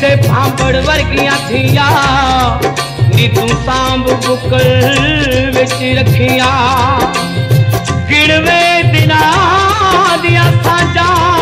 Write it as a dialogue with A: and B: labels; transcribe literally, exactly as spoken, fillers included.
A: के भांबड़ वर्गियां थिया नी तू सांभ बुकल विच रखिया गिणवे दिना दिया साजा